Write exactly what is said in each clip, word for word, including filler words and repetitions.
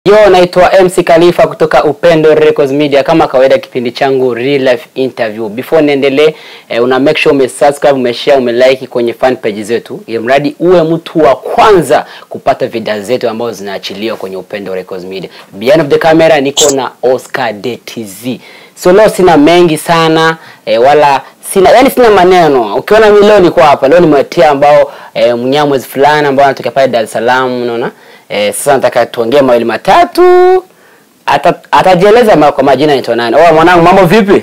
Yo, naitwa M C Khalifa kutoka Upendo Records Media. Kama kawaida kipindi changu Real Life Interview. Before niendelee, eh, una make sure ume subscribe, ume share, ume like kwenye fan page zetu. Ili mradi uwe mtu wa kwanza kupata video zetu ambazo zinaachiliwa kwenye Upendo Records Media. Behind of the camera niko na Oscar D T Z. So leo sina mengi sana, eh, wala sina yani sina maneno. Ukiona mimi leo niko hapa, leo nimetia ambao eh, mnyamwezi fulani ambao anatokea pale Dar es Salaam, unaona? Eh, sasa nataka tuongee mawili matatu. Ata, atajieleza kwa majina anaitwa nani. Oh mwanangu, mambo vipi?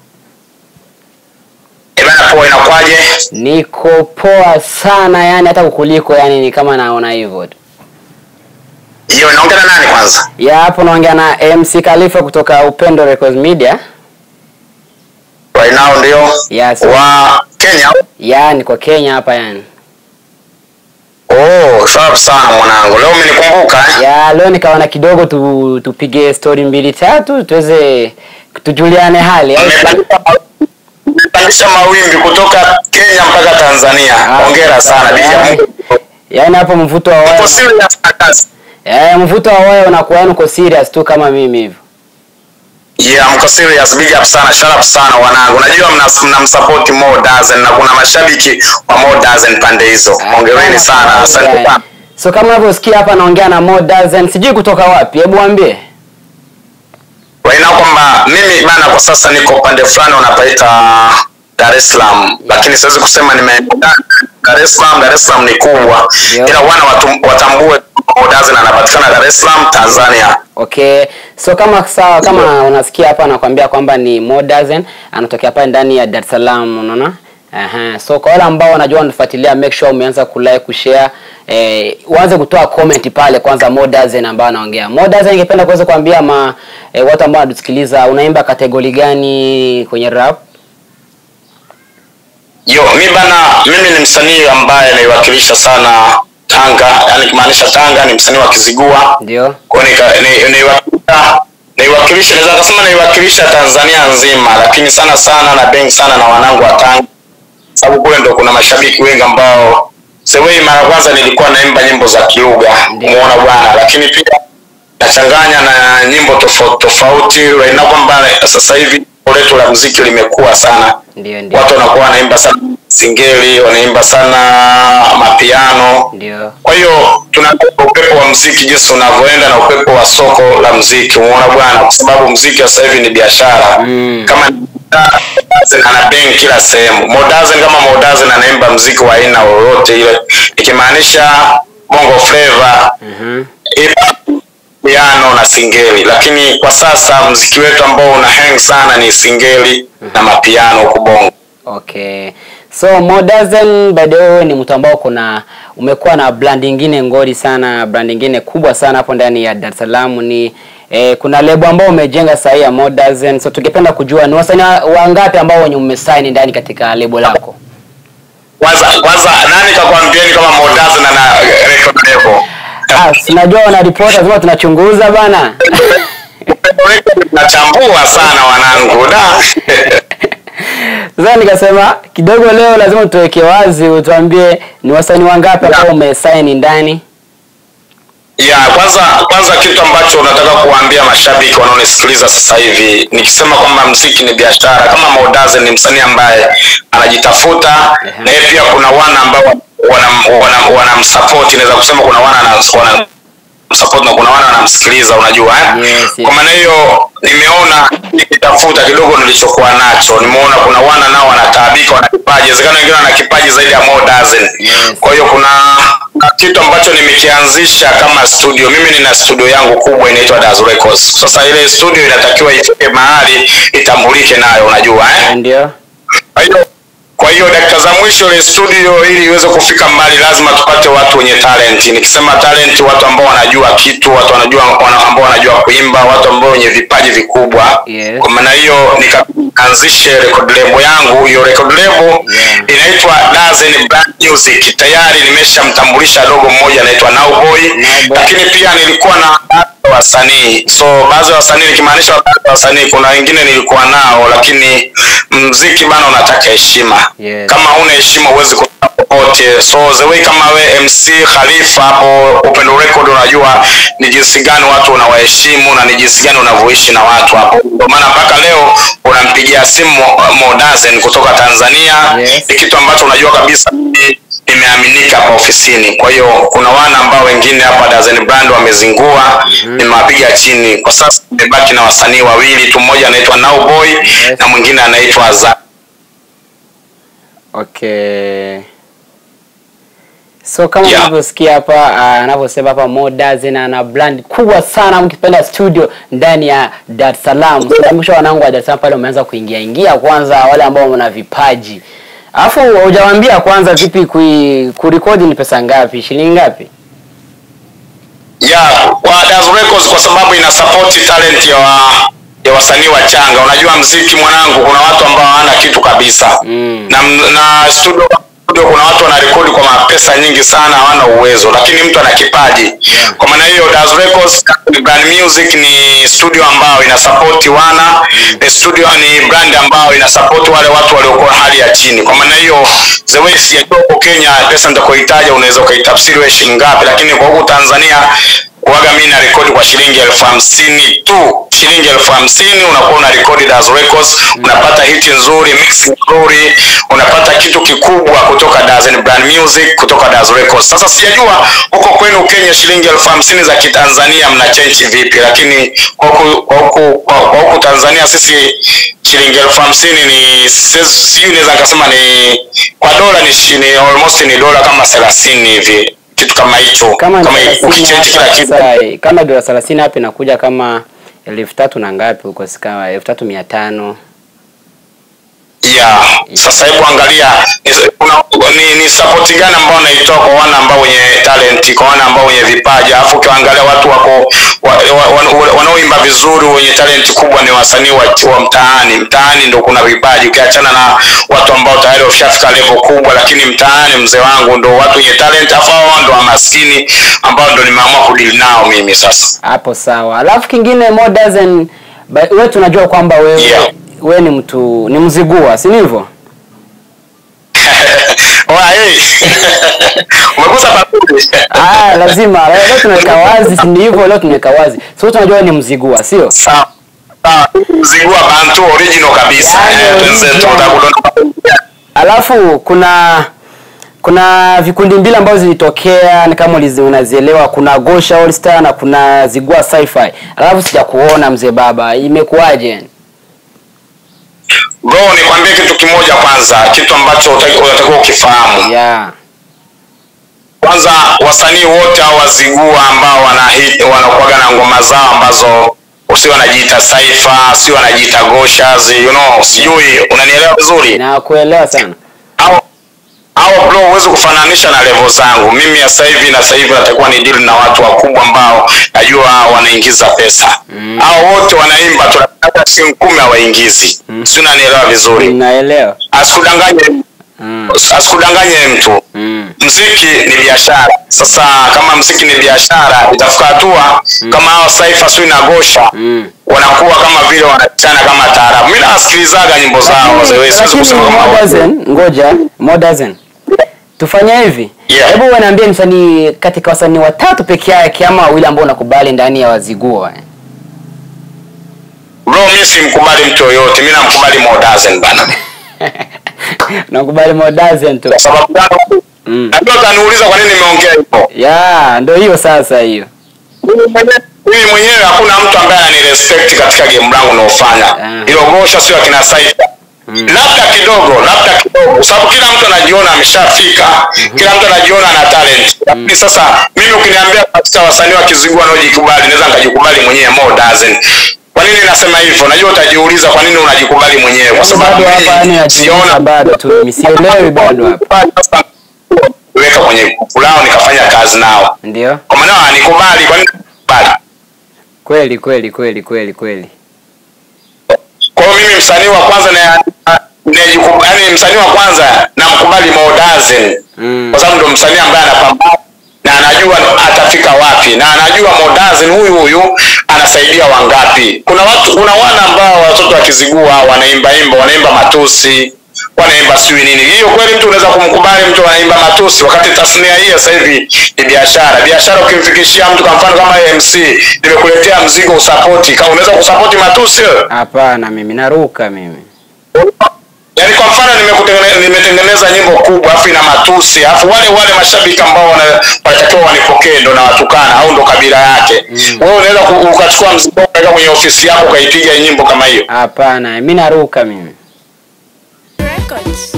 Eh bana, poa, inakwaje? Niko poa sana, yani hata kukuliko, yani ni kama naona hivyo tu. Hiyo naongea na nani kwanza? Ya hapo naongea na M C Khalifa kutoka Upendo Records Media. Right now ndio. Yes. Wa Kenya? Ya niko Kenya hapa yani. Oh, sawa sana mwanangu. Leo umenikumbuka eh? Ya leo nikaona kidogo tu tupige story mbili tatu tuweze tujuliane hali. Nimepandisha mawimbi kutoka Kenya mpaka Tanzania. Hongera sana bija. Yaani hapo mvuto wa wao. Uko serious na kazi? Eh, mvuto wa wao unakuwa uko serious tu kama mimi hivyo. Yeah, mko serious, big up sana, shout out sana wanangu. Najua mnamsupport Mo Dazen na kuna mashabiki wa Mo Dazen pande hizo. Hongereni sana. Asante sana. So kama unavyosikia hapa naongea na Mo Dazen, sijui kutoka wapi, hebu waambie. Waina kwamba mimi bana kwa sasa niko pande fulani unapaita Dar es Salaam, lakini siwezi kusema nimeenda Dar es Salaam. Dar es Salaam ni kubwa, ila wana watu watambue Mo Dazen anapatikana Dar es Salaam, Tanzania. Okay, so kama sawa, kama unasikia hapa nakwambia kwamba ni Mo Dazen anatokea hapa ndani ya Dar es Salaam, unaona? Aha, so kwa wale ambao wanajua wanafuatilia, make sure umeanza kulike, kushare, eh uanze kutoa comment pale kwanza. Mo Dazen ambao anaongea. Mo Dazen, ningependa kuweza kuambia ma eh, watu ambao wanatusikiliza, unaimba kategori gani kwenye rap? Yo, mimi bana, mimi ni msanii ambaye naiwakilisha sana Tanga, yani kumaanisha Tanga ni msanii wa Kizigua. Ndio. Kwa hiyo naiwakilisha naiwakilisha naweza kusema naiwakilisha Tanzania nzima, lakini sana sana na bang sana na wanangu wa Tanga. Sababu kule ndo kuna mashabiki wengi ambao sewe mara kwanza nilikuwa naimba nyimbo za kilugha, umeona bwana, lakini pia nachanganya na nyimbo tofauti tofauti. Right now kwamba sasa hivi letu la muziki limekuwa sana. Ndio ndio. Watu wanakuwa wanaimba sana singeli, wanaimba sana mapiano. Ndio. Kwa hiyo tunataka upepo wa muziki jinsi unavyoenda na upepo wa soko la muziki, umeona bwana, kwa sababu muziki sasa hivi ni biashara. Mm. Kama ana bang kila sehemu. Mo Dazen kama Mo Dazen anaimba muziki wa aina yoyote ile, ikimaanisha bongo flavor, mhm, mm piano na singeli, lakini kwa sasa muziki wetu ambao una hang sana ni singeli na mapiano kubongo. Okay. So Mo Dazen, by the way, ni mtu ambao kuna umekuwa na brand nyingine ngori sana, brand nyingine kubwa sana hapo ndani ya Dar es Salaam. Ni eh, kuna lebo ambao umejenga sasa ya Mo Dazen. So tungependa kujua ni wasanii wangapi ambao wenye umesign ndani katika lebo lako? Kwanza kwanza nani kakwambieni kama Mo Dazen ana record label? Ah, sinajua wana report, lazima tunachunguza bana. Tunachambua sana wanangu da. Sasa nikasema kidogo leo lazima tuweke wazi, utuambie ni wasanii wangapi ambao umesign ndani. Ya, kwanza kwanza kitu ambacho nataka kuambia mashabiki wanaonisikiliza sasa hivi, nikisema kwamba muziki ni biashara, kama Mo Dazen ni msanii ambaye anajitafuta, uh-huh, na pia kuna wana ambao wana wana wanamsupport, naweza kusema kuna wana na wana support na kuna wana wanamsikiliza, unajua eh? Yes, yes. Kwa maana hiyo nimeona nikitafuta kidogo nilichokuwa nacho, nimeona kuna wana nao wanataabika, wana kipaji, inawezekana wengine wana kipaji zaidi ya Mo Dazen. Yes. Kwa hiyo kuna kitu ambacho nimekianzisha kama studio. Mimi nina studio yangu kubwa inaitwa Daz Records. Sasa ile studio inatakiwa ifike mahali itambulike nayo, unajua eh? Ndio. Kwa hiyo Kwa hiyo dakika za mwisho ile studio ili iweze kufika mbali lazima tupate watu wenye talent. Nikisema talent, watu ambao wanajua kitu, watu wanajua ambao wanajua kuimba, watu ambao wenye vipaji vikubwa. Yes. Kwa maana hiyo nikaanzisha record label yangu. Hiyo record label, yeah, inaitwa Dazen Brand Music. Tayari nimeshamtambulisha dogo mmoja anaitwa Now Boy. Lakini pia nilikuwa na wasanii. So baadhi ya wasanii, nikimaanisha baadhi ya wasanii, kuna wengine nilikuwa nao, lakini muziki bana unataka heshima. Yes. Kama huna heshima huwezi kufanya popote. So the way kama we M C Khalifa hapo Upendo Record, unajua ni jinsi gani watu unawaheshimu na ni jinsi gani unavyoishi na watu hapo. Ndio maana mpaka leo unampigia simu Modazen kutoka Tanzania. Yes. Ni kitu ambacho unajua kabisa nimeaminika hapa ofisini. Kwa hiyo kuna wana ambao wengine hapa Dazen Brand wamezingua, mm -hmm. nimewapiga chini. Kwa sasa nimebaki na wasanii wawili tu, mmoja anaitwa Now Boy, yes. na mwingine anaitwa Azza. Okay. So kama unavyosikia yeah. hapa anavyosema uh, hapa Modazen ana brand kubwa sana, mkipenda studio ndani ya Dar es Salaam. Mwisho wanangu wa Dar es Salaam pale umeanza kuingia ingia kwanza wale ambao wana vipaji. Alafu hujawaambia kwanza vipi kurekodi ni pesa ngapi? Shilingi ngapi? Yeah, kwa Daz Records kwa sababu ina support talent ya wa, ya wasanii wachanga. Unajua muziki mwanangu kuna watu ambao hawana kitu kabisa. Mm. Na na studio studio kuna watu wanarekodi kwa mapesa nyingi sana, hawana uwezo, lakini mtu ana kipaji. Yeah. Kwa maana hiyo Daz Records Brand Music ni studio ambayo ina support wana, mm. ni studio ni brand ambayo ina support wale watu waliokuwa hali ya chini. Kwa maana hiyo the way sijajua kwa Kenya pesa nitakohitaji unaweza kuitafsiri wewe shilingi ngapi, lakini kwa huko Tanzania waga mimi na rekodi kwa shilingi elfu hamsini tu. Shilingi elfu hamsini unakuwa una rekodi Daz Records, mm. unapata hit nzuri, mix nzuri, unapata kitu kikubwa kutoka Dazen Brand Music, kutoka Daz Records. Sasa sijajua huko kwenu Kenya shilingi elfu hamsini za Kitanzania mna change vipi, lakini kwa huko kwa huko kwa huko Tanzania sisi shilingi elfu hamsini ni sio, naweza kusema ni kwa dola ni shilingi almost ni dola kama thelathini hivi. Kitu kama hicho, kama ukichange kila kitu kama dola thelathini hapa inakuja kama elfu tatu na ngapi huko, sikawa elfu tatu mia tano. Yeah. Sasa hebu angalia una, ni, ni support gani ambao unaitoa kwa wana ambao wenye talent, kwa wana ambao wenye vipaji. Alafu ukiangalia watu wako wanaoimba wa, wa, vizuri wenye talent kubwa ni wasanii wa, wa mtaani. Mtaani ndio kuna vipaji, ukiachana na watu ambao tayari washafika level kubwa, lakini mtaani mzee wangu ndio watu wenye talent, afa wao ndio maskini ambao ndio nimeamua kudeal nao mimi sasa. Hapo sawa. Alafu kingine Modazen, wewe tunajua kwamba wewe yeah. wewe ni mtu ni mzigua, si ndivyo? Wai. Umekosa papuri. Ah, lazima. Leo tunaweka wazi, si ndivyo? Leo tunaweka wazi. So tunajua ni mzigua, sio? Sawa. Sawa. Mzigua Bantu original kabisa. Alafu kuna kuna vikundi mbili ambazo zilitokea, ni kama unazielewa, kuna Gosha All Star na kuna Zigua Sci-Fi. Alafu sijakuona mzee baba, imekuaje? Bro, nikwambie kitu kimoja kwanza, kitu ambacho unatakiwa ukifahamu. Yeah. Kwanza wasanii wote hao Wazigua ambao wana hit wanakuaga na ngoma zao ambazo usio wanajiita Saifa, sio wanajiita Goshas, you know, sijui unanielewa vizuri? Na kuelewa sana. Au au bro, uweze kufananisha na level zangu. Mimi sasa hivi na sasa hivi natakuwa ni deal na watu wakubwa ambao najua wanaingiza pesa. Mm. Hao wote wanaimba tunataka shilingi kumi hawaingizi. Mm. Sio, unanielewa vizuri? Naelewa. Asikudanganye. Mm. Asikudanganye mtu. Mm. Muziki ni biashara. Sasa kama muziki ni biashara, itafika hatua mm. kama hao Saifa sio na Gosha, mm. wanakuwa kama vile wanachana kama taarabu. Mimi nasikilizaga nyimbo zao wazee wewe, siwezi kusema kama Modazen. Ngoja, Modazen. Tufanye hivi. Yeah. Hebu wanaambia msanii katika wasanii watatu pekee yake ama wawili ambao unakubali ndani ya Wazigua. Bro, mimi simkubali mtu yoyote. Mimi namkubali Modazen bana. Nakubali Modazen tu. Kwa sababu gani? Mm. Ndio utaniuliza kwa nini nimeongea hivyo. Yeah, ndio hiyo sasa hiyo. Mimi mwenyewe hakuna mtu ambaye ananirespect katika game langu naofanya. Hilo uh. Gosha sio akina Saifa. Mm. Labda kidogo, labda kidogo. Sababu kila mtu anajiona ameshafika, mm -hmm. kila mtu anajiona ana talent. Lakini mm. sasa mimi ukiniambia katika wasanii wa Kizigua wanaojikubali, naweza nikajikubali mwenyewe Modazen. Kwa nini nasema hivyo? Najua utajiuliza kwa nini unajikubali mwenyewe. Kwa sababu hapa ni siona bado tu. Mimi sielewi bado hapa. Weka kwenye fulao nikafanya kazi nao. Ndio. Kwa maana anikubali, kwa nini nikubali? Kweli kweli kweli kweli kweli. Kwa hiyo mimi msanii wa kwanza na yaani msanii wa kwanza namkubali Modazen. Mm. Kwa sababu ndo msanii ambaye anapambana na anajua atafika wapi, na anajua Modazin huyu huyu anasaidia wangapi. Kuna watu, kuna wana ambao watoto wakizigua wanaimba imba, wanaimba matusi, wanaimba sijui nini. Hiyo kweli mtu unaweza kumkubali mtu anaimba matusi wakati tasnia hii sasa hivi ni biashara? Biashara ukimfikishia mtu kwa mfano kama M C, nimekuletea mzigo usapoti, kama unaweza kusapoti matusi? Hapana, mimi naruka mimi. Yaani kwa mfano nimekutengeneza nimetengeneza nyimbo kubwa afu ina matusi, afu wale wale mashabiki ambao wanatakiwa wanipokee ndo na watukana au ndo kabila yake. Mm. Wewe unaweza ukachukua mzigo ukaweka kwenye ofisi yako ukaipiga nyimbo kama hiyo? Hapana, mimi naruka mimi. Records.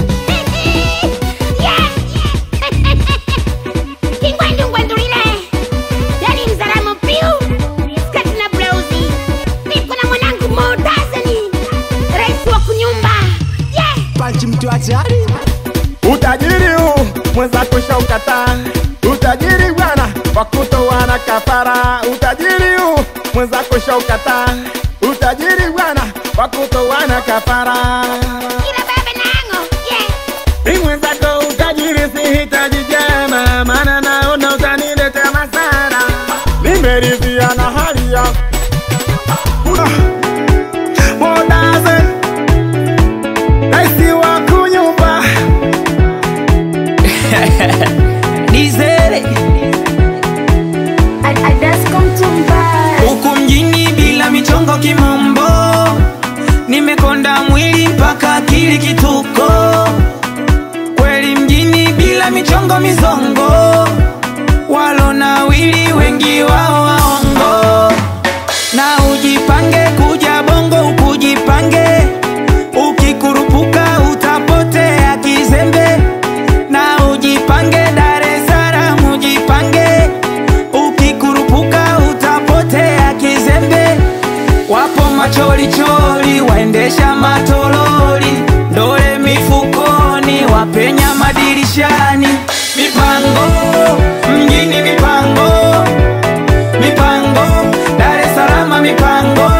Utajiri huu mwenzako shaukata, utajiri bwana wakutoana kafara. Utajiri huu mwenzako shaukata, utajiri bwana wakutoana kafara. Ila baba nango, yeah. Ni mwenzako utajiri sihitaji jema, maana naona utaniletea masara. Nimeridhia na hali ya Modazin, raisi wa kunyumba. Nizere huku mjini bila michongo kimombo, nimekonda mwili mpaka akili kituko. Kweli mjini bila michongo mizongo, walo na wili wengi wao waongo. Na ujipange kuja bongo ukujipange, ukikurupuka utapotea kizembe. Na ujipange Dar es Salaam ujipange, ukikurupuka utapotea kizembe. Wapo macholi choli waendesha matololi, ndole mifukoni wapenya madirishani. Mipango mjini, mipango mipango Dar es Salaam, mipango.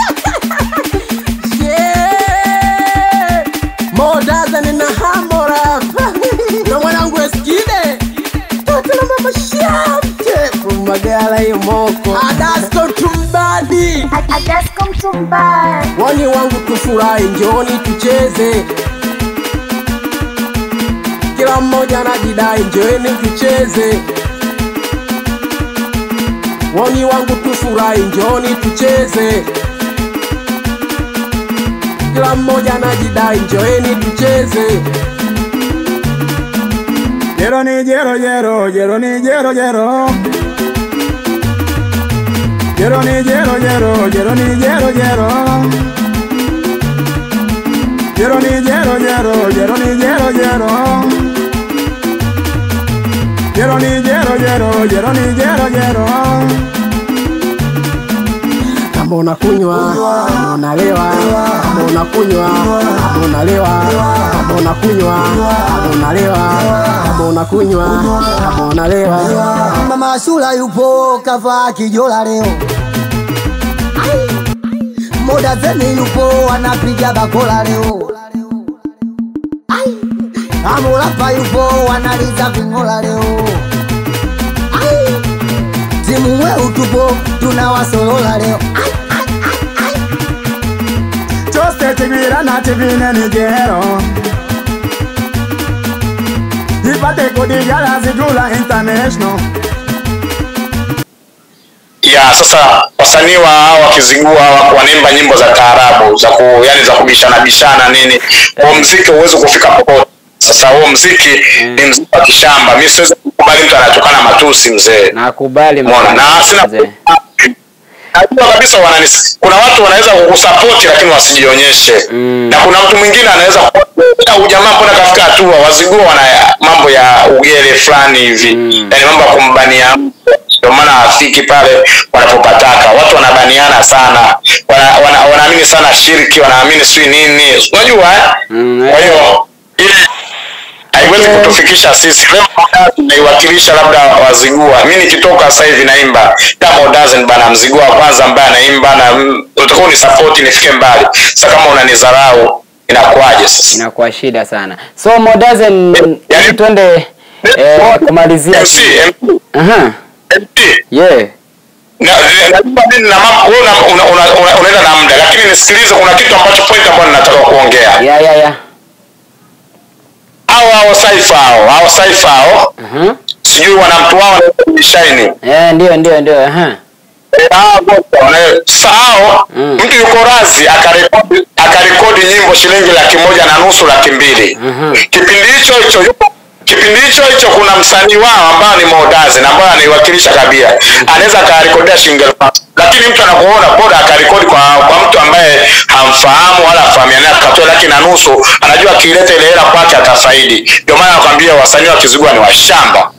Yeah, Modazin na Hambora na mwanangu Eskide toto na mama Shamte from Magala Imoko. Adasko tumbadi, Adasko mtumbadi. wani wangu tufurahi, njoni tucheze, kila mmoja anajidai, njoni tucheze. Wani wangu tufurahi, njoni tucheze, kila mmoja anajidai, njoni tucheze. Jero ni jero jero, jero ni jero jero, jero ni jero jero, jero ni jero jero, jero ni jero jero, jero ni jero jero, jero ni jero jero, jero ni jero jero. Kama unakunywa, kama unalewa, kama unakunywa, kama unalewa, kama unakunywa, kama unalewa, kama unakunywa, kama unalewa. Mama Shula yupo kavaa kijola leo, Modazin yupo anapiga bakola leo, Amolapa yupo analiza vingola leo. Timu weu tupo tunawasolola leo. Chose tigwira na tivine ni jero, ipate kudigala Zigula International. Ya sasa wasanii wa hawa wakizigua wanaimba nyimbo za taarabu za ku, yani za kubishana bishana nini, kwa muziki uwezo kufika popote. Sasa huo muziki mm. ni muziki wa kishamba. Mimi siwezi kukubali mtu anatukana matusi mzee. Nakubali mzee. Na sina najua kabisa wananis, kuna watu wanaweza kukusupport lakini wasijionyeshe. Mm. Na kuna mtu mwingine anaweza kuona ujamaa mbona kafika hatua wazigua wana mambo ya ugele fulani hivi. Mm. Yaani mambo ya kumbania, ndio maana afiki pale wanapopataka. Watu wanabaniana sana. Wana, wana, wanaamini sana shirki, wanaamini sui nini. Unajua eh? Mm. Kwa hiyo ili haiwezi kutufikisha sisi. Leo naiwakilisha labda wazigua. Mimi nikitoka sasa hivi naimba kama Modazin bana, mzigua kwanza ambaye anaimba na utakuwa ni support nifike mbali. Sasa kama unanidharau inakuaje sasa? Inakuwa shida sana. So Modazin, yani twende eh, kumalizia. M C, M C. Aha. M C. Yeah. Na najua mimi na mambo wewe una, una, una, unaenda na muda, lakini nisikilize, kuna kitu ambacho point ambacho ninataka kuongea. Yeah, yeah, yeah. Hao hao Saifa hao, hao Saifa hao. Mhm. Sijui wana mtu wao na Shine. Eh, ndio ndio ndio. Aha. Ah, bwana, sao Mm. mtu yuko razi akarekodi akarekodi nyimbo shilingi laki moja na nusu laki mbili. Mhm. Kipindi hicho hicho yupo kipindi hicho hicho kuna msanii wao ambao ni Modazi na ambaye anaiwakilisha Kabia. Anaweza akarekodia shilingi elfu tano. Lakini mtu anakuona bora akarekodi kwa kwa mtu ambaye hamfahamu wala afahamiana akatoa laki na nusu, anajua kileta ile hela kwake atafaidi. Ndio maana nakwambia wasanii wa Kizigua ni washamba.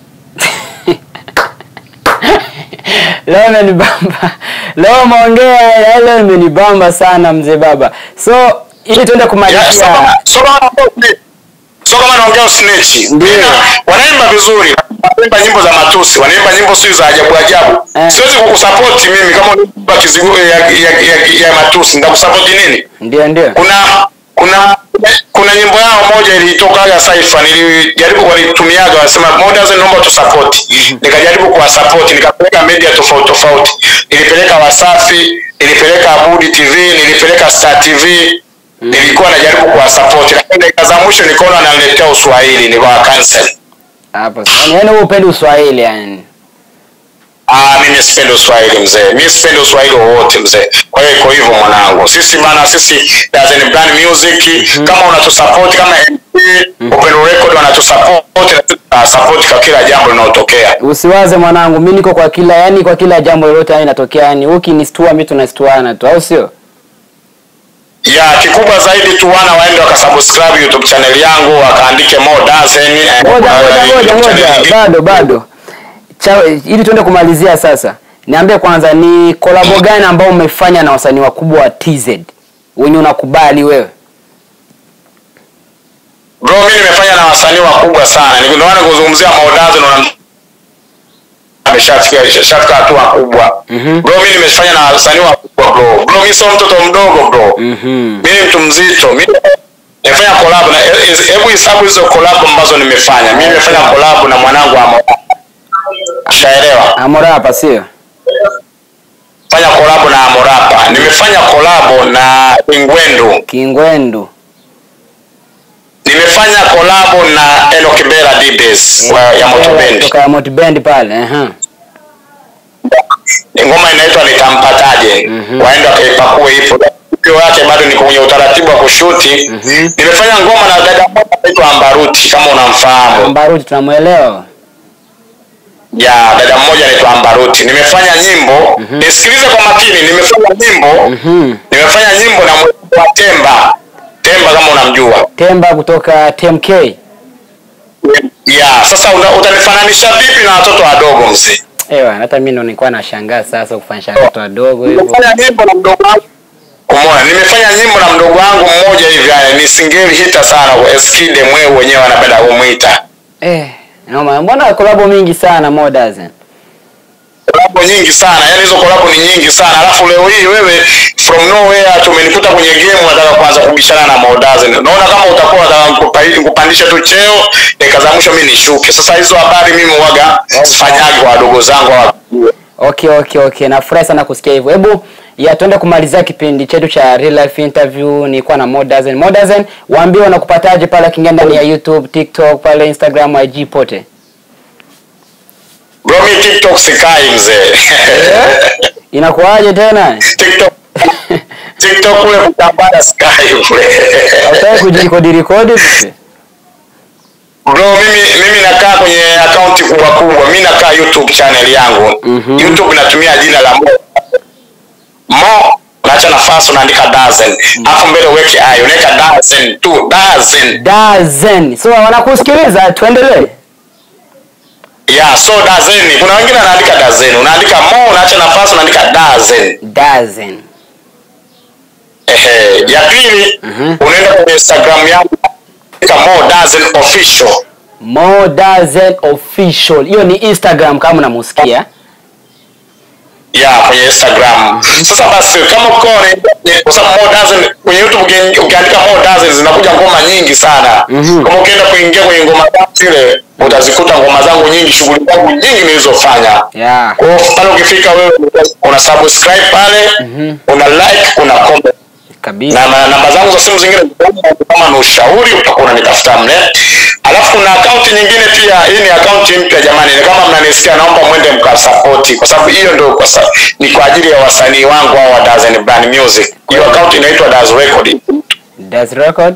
Leo imenibamba. Leo maongea leo imenibamba sana mzee baba. So ili tuende kumalizia. So kama so kama naongea snitch. Ndio. Wanaimba vizuri. Wanaimba nyimbo za matusi, wanaimba nyimbo sio za ajabu ajabu. Eh. Siwezi kukusupport mimi kama unaimba Kizigua ya, ya, ya, ya matusi. Nitakusupport nini? Ndio ndio. Kuna kuna kuna nyimbo yao moja ilitoka ya Saifa, nilijaribu kunitumiaga, wasema Modaz naomba tu support. Nikajaribu kuwa support, nikapeleka media tofauti tofauti. Nilipeleka Wasafi, nilipeleka Abudi T V, nilipeleka Star T V. Nilikuwa najaribu kuwa support, lakini dakika za mwisho nikaona ananiletea Uswahili, nikawa cancel. Hapo sasa. Yaani wewe upendi Uswahili yani. Ah, mimi sipendi Uswahili mzee. Mimi sipendi Uswahili wowote mzee. Kwa hiyo iko hivyo mwanangu. Sisi bana sisi Dazen Brand Music mm-hmm. Kama unatusupport kama M P mm-hmm. Open Record wanatusupport na support kwa kila jambo linalotokea. Usiwaze mwanangu, mimi niko kwa kila yani kwa kila jambo lolote yani linatokea yani ukinistua mimi tunastuana tu au sio? Ya kikubwa zaidi tu wana waende wakasubscribe YouTube channel yangu wakaandike Mo Dazen. Ngoja ngoja ngoja bado bado. Cha, ili tuende kumalizia sasa. Niambie kwanza ni kolabo gani ambao umefanya na wasanii wakubwa wa T Z? Wenye unakubali wewe? Bro, mimi nimefanya na wasanii wakubwa sana. Ndio maana kuzungumzia Modazi na ameshafikia ameshafika hatua kubwa. Mhm. Bro, mimi nimefanya na wasanii wakubwa bro. Bro, mimi sio mtoto mdogo bro. Mhm. Mimi ni mtu mzito. Mimi nimefanya collab na hebu hesabu hizo collab ambazo nimefanya. Mimi nimefanya collab na mwanangu Amora. Shaelewa? Amorapa sio? Fanya collab na Amorapa. Nimefanya collab na Ingwendu. Kingwendu. Nimefanya collab na Enoch Bella D-Bass wa ya Moto Band. Toka ya Moto Band pale, eh. Ngoma inaitwa Nitampataje. Mhm. Waende wakaipakue ipo. Video yake bado niko kwenye utaratibu wa kushuti. Mhm. Nimefanya ngoma na dada mmoja anaitwa Ambaruti kama unamfahamu. Ambaruti tunamuelewa. Ya dada mmoja anaitwa Ambaruti. Nimefanya nyimbo, Mhm. nisikilize kwa makini, nimefanya nyimbo. Mhm. Nimefanya nyimbo na mwa Temba. Temba kama unamjua. Temba kutoka T M K. Ya, sasa una, utanifananisha vipi na watoto wadogo mzee? Ewa, hata mimi ndo nilikuwa nashangaa sasa kufanya watoto wadogo hivyo. Nimefanya nyimbo na mdogo wangu. Umeona, nimefanya nyimbo na mdogo wangu mmoja hivi, yani ni singeli hita sana, Eskide Mweu wenyewe wanapenda kumuita. Eh, noma. Mbona kolabo mingi sana Modaz? Kolabo nyingi sana, yani hizo kolabo ni nyingi sana. Alafu leo hii wewe from nowhere tumenikuta kwenye game unataka kuanza kubishana na Modaz. Naona kama utakuwa unataka kupandisha tu cheo, dakika mwisho mimi nishuke. Sasa hizo habari mimi huaga sifanyagi kwa wadogo zangu wa. Okay, okay, okay. Nafurahi sana kusikia hivyo. Hebu ya tuende kumalizia kipindi chetu cha real life interview. Nilikuwa na Modaz. Modaz, waambie wanakupataje pale kingia ndani ya YouTube, TikTok, pale Instagram, I G pote. Bro, mimi TikTok sikai mzee. Inakuaje tena? TikTok TikTok kule kutambana sikai kule. Hautai kujikodi rekodi vipi? Bro, mimi mimi nakaa kwenye account kubwa kubwa. Mimi nakaa YouTube channel yangu. Mhm. YouTube natumia jina la Mo. Mo unaacha nafasi unaandika Dazen. Alafu mbele uweke ayo, unaweka Dazen tu, Dazen. Dazen. So wanakusikiliza, tuendelee. Yeah, so Dazen. Kuna wengine wanaandika Dazen. Unaandika Mo, unaacha nafasi unaandika Dazen. Dazen. Ehe, ya pili Mhm. unaenda kwenye Instagram yangu kama Mo Dazen official. Modaz official. Hiyo ni Instagram kama unamusikia. ya kwenye Instagram. Sasa basi kama uko kwa sababu Mo Dazen kwenye YouTube ukiandika Mo Dazen zinakuja ngoma nyingi sana. Mm-hmm. Kama ukienda kuingia kwenye ngoma zile utazikuta ngoma zangu nyingi, shughuli zangu nyingi nilizofanya. Yeah. Kwa hiyo pale ukifika wewe una subscribe pale, mm-hmm. una like, una comment. Kabisa. Na namba zangu za simu zingine kama na ushauri utakuwa unanitafuta mle. Alafu kuna account nyingine pia, hii ni account mpya jamani. Ni kama mnanisikia, naomba mwende mkasupport kwa sababu hiyo ndio kwa sababu ni kwa ajili ya wasanii wangu au wa Dazen Brand Music. Hiyo account inaitwa Daz Record. Daz Record.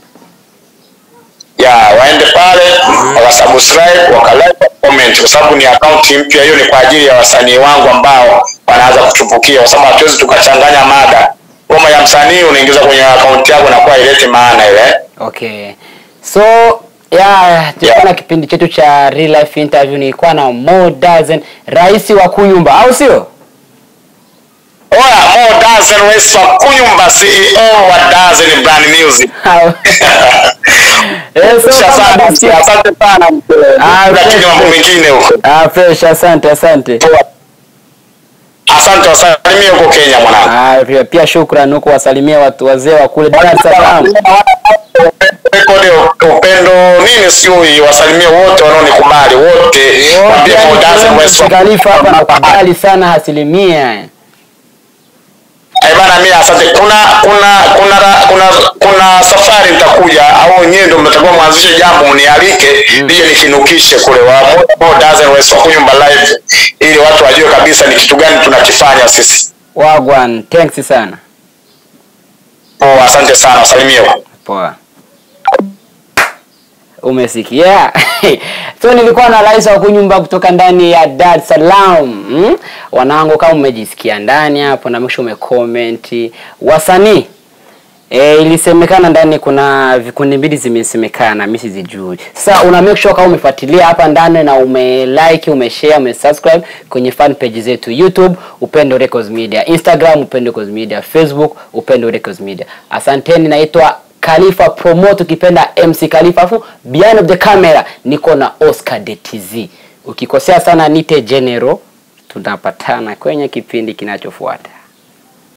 Ya, waende pale, mm-hmm. wakasubscribe, wakalike, comment kwa sababu ni account mpya. Hiyo ni kwa ajili ya wasanii wangu ambao wanaanza kuchupukia kwa sababu hatuwezi tukachanganya mada. Kama ya msanii unaingiza kwenye account yako na kwa ilete maana ile. Okay. So, yeah, tulikuwa na kipindi chetu cha Real Life Interview, nilikuwa na Mo Dazen, rais wa Kunyumba, au sio? Oya, Mo Dazen, rais wa Kunyumba, C E O wa Dazen Brand Music. Eh, so asante sana. Ah, lakini mambo mengine huko. Ah, fresh, asante, asante. Asante, wasalimie huko Kenya mwanangu. Ah, pia, pia shukrani huko, wasalimie watu wazee wa kule Dar es Salaam. Rekodi upendo nini sijui, wasalimie wote wanaonikubali wote. Mwambie Mo Dazen rais wa Khalifa hapa nakubali sana asilimia. Eh bana, mimi asante. Kuna kuna kuna kuna kuna safari nitakuja au nyewe ndio mtakuwa mwanzishe jambo mnialike nije mm. nikinukishe kule wa Mo Dazen rais wa Kunyumba live ili watu wajue kabisa ni kitu gani tunakifanya sisi. Wagwan, thanks sana. Oh, asante sana, wasalimiwa. Poa. Umesikia? So nilikuwa na rais wa Kunyumba kutoka ndani ya Dar es Salaam. Hmm? Wanangu, kama umejisikia ndani hapo na mwisho umecomment wasanii. Eh, ilisemekana ndani kuna vikundi mbili zimesemekana, mimi sizijui. Sasa una make sure kama umefuatilia hapa ndani na umelike, umeshare, umesubscribe kwenye fan page zetu YouTube Upendo Records Media, Instagram Upendo Records Media, Facebook Upendo Records Media. Asanteni, naitwa Khalifa Promote, ukipenda M C Khalifa, afu behind of the camera niko na Oscar D T Z. Ukikosea sana nite General, tunapatana kwenye kipindi kinachofuata.